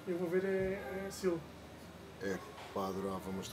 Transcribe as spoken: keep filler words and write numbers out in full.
eu vou ver é, é Silo. É, pá, adorava, mas